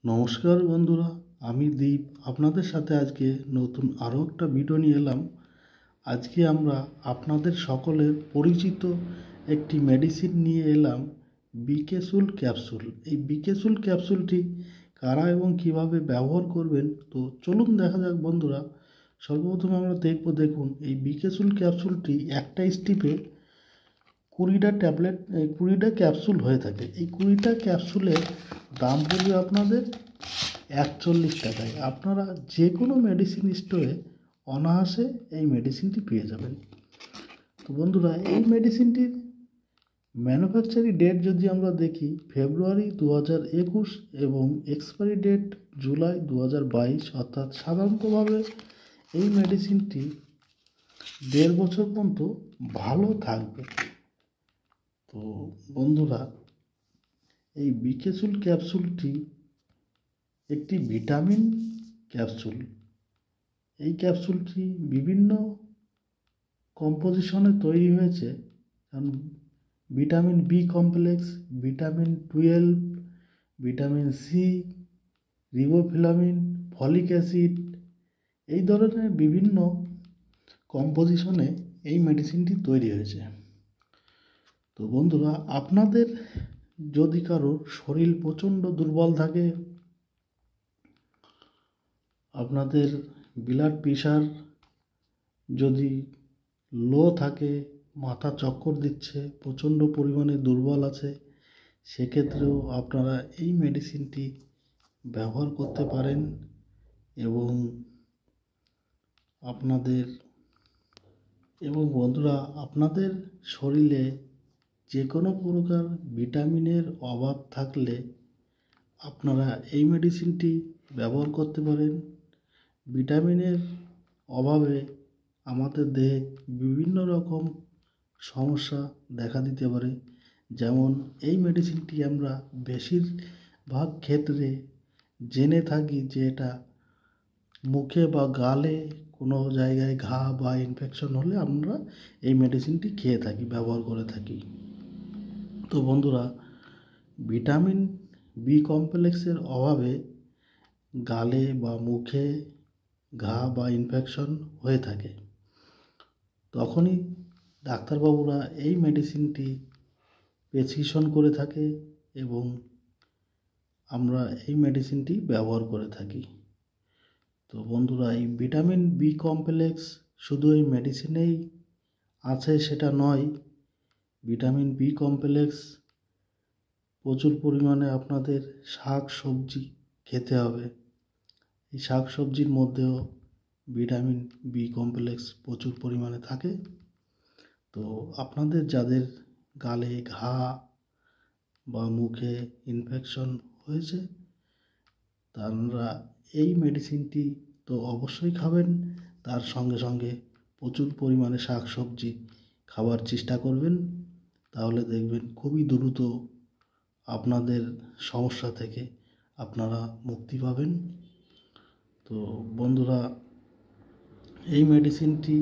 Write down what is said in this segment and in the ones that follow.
নমস্কার বন্ধুরা, আমি দীপ আপনাদের সাথে আজকে নতুন আরও একটা ভিডিও নিয়ে এলাম। আজকে আমরা আপনাদের সকলের পরিচিত একটি মেডিসিন নিয়ে এলাম, বিকেসুল ক্যাপসুল। এই বিকেসুল ক্যাপসুলটি কারা এবং কিভাবে ব্যবহার করবেন তো চলুন দেখা যাক বন্ধুরা। সর্বপ্রথম আমরা দেখুন এই বিকেসুল ক্যাপসুলটি একটা স্টিপে 20টা ক্যাপসুল হয়ে থাকে। এই 20টা ক্যাপসুলের দাম পড়বে আপনাদের 41 টাকায়। আপনারা যে কোনো মেডিসিন স্টোরে অনায়াসে এই মেডিসিনটি পেয়ে যাবেন। তো বন্ধুরা, এই মেডিসিনটির ম্যানুফ্যাকচারিং ডেট যদি আমরা দেখি ফেব্রুয়ারি 2021 এবং এক্সপায়ারি ডেট জুলাই 2022, অর্থাৎ সাধারণতভাবে এই মেডিসিনটি 1.5 বছর পর্যন্ত ভালো থাকবে। তো বন্ধুরা, এই বিকেসুল ক্যাপসুলটি একটি ভিটামিন ক্যাপসুল। এই ক্যাপসুলটি বিভিন্ন কম্পোজিশনে তৈরি হয়েছে, কারণ vitamin B complex, vitamin 12, vitamin C, riboflavin, folic acid, এই ধরনের বিভিন্ন কম্পোজিশনে এই মেডিসিনটি তৈরি হয়েছে। তো বন্ধুরা, আপনাদের যদি কারো শরীর প্রচণ্ড দুর্বল থাকে, আপনাদের ব্লাড প্রেশার যদি লো থাকে, মাথা চক্কর দিচ্ছে, প্রচণ্ড পরিমাণে দুর্বল আছে, সেক্ষেত্রেও আপনারা এই মেডিসিনটি ব্যবহার করতে পারেন। এবং বন্ধুরা, আপনাদের শরীরে যে কোনো প্রকার ভিটামিনের অভাব থাকলে আপনারা এই মেডিসিনটি ব্যবহার করতে পারেন। ভিটামিনের অভাবে আমাদের দেহে বিভিন্ন রকম সমস্যা দেখা দিতে পারে। যেমন এই মেডিসিনটি আমরা বেশিরভাগ ক্ষেত্রে জেনে থাকি যে এটা মুখে বা গালে কোনো জায়গায় ঘা বা ইনফেকশন হলে আমরা এই মেডিসিনটি খেয়ে থাকি, ব্যবহার করে থাকি। তো বন্ধুরা, ভিটামিন বি কমপ্লেক্সের অভাবে গালে বা মুখে ঘা বা ইনফেকশন হয়ে থাকে, তখনই ডাক্তারবাবুরা এই মেডিসিনটি প্রেসক্রিপশন করে থাকে এবং আমরা এই মেডিসিনটি ব্যবহার করে থাকি। তো বন্ধুরা, এই ভিটামিন বি কমপ্লেক্স শুধু এই মেডিসিনেই আছে সেটা নয়। ভিটামিন বি কমপ্লেক্স প্রচুর পরিমাণে আপনাদের শাক সবজি খেতে হবে। এই শাক সবজির মধ্যেও ভিটামিন বি কমপ্লেক্স প্রচুর পরিমাণে থাকে। তো আপনাদের যাদের গালে ঘা বা মুখে ইনফেকশন হয়েছে, তারা এই মেডিসিনটি তো অবশ্যই খাবেন, তার সঙ্গে সঙ্গে প্রচুর পরিমাণে শাক সবজি খাবার চেষ্টা করবেন। তাহলে দেখবেন খুবই দ্রুত আপনাদের সমস্যা থেকে আপনারা মুক্তি পাবেন। তো বন্ধুরা, এই মেডিসিনটি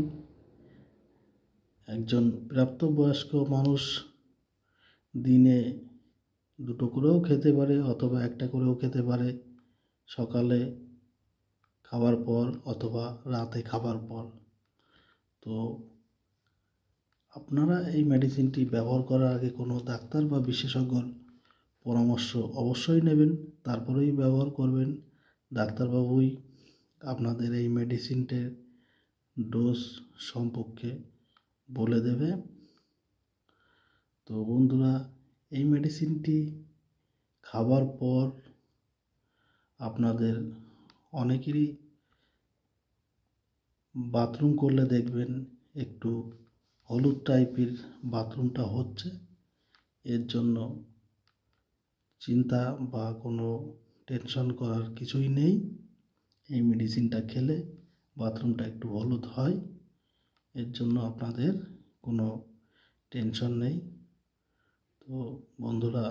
একজন প্রাপ্তবয়স্ক মানুষ দিনে 2টো করেও খেতে পারে অথবা 1টা করেও খেতে পারে, সকালে খাবার পর অথবা রাতে খাবার পর। তো আপনারা এই মেডিসিনটি ব্যবহার করার আগে কোনো ডাক্তার বা বিশেষজ্ঞর পরামর্শ অবশ্যই নেবেন, তারপরেই ব্যবহার করবেন। ডাক্তারবাবুই আপনাদের এই মেডিসিনটির ডোজ সম্পর্কে বলে দেবে। তো বন্ধুরা, এই মেডিসিনটি খাবার পর আপনাদের অনেকেরই বাথরুম করলে দেখবেন একটু হলুদ টাইপের বাথরুমটা হচ্ছে। এর জন্য চিন্তা বা কোনো টেনশন করার কিছুই নেই। এই মেডিসিনটা খেলে বাথরুমটা একটু হলুদ হয়, এর জন্য আপনাদের কোনো টেনশন নেই। তো বন্ধুরা,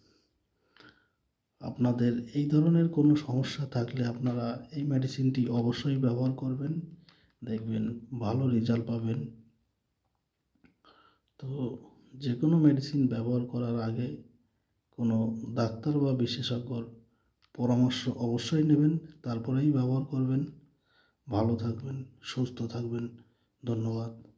আপনাদের এই ধরনের কোনো সমস্যা থাকলে আপনারা এই মেডিসিনটি অবশ্যই ব্যবহার করবেন, দেখবেন ভালো রেজাল্ট পাবেন। তো যে কোনো মেডিসিন ব্যবহার করার আগে কোনো ডাক্তার বা বিশেষজ্ঞর পরামর্শ অবশ্যই নেবেন, তারপরেই ব্যবহার করবেন। ভালো থাকবেন, সুস্থ থাকবেন। ধন্যবাদ।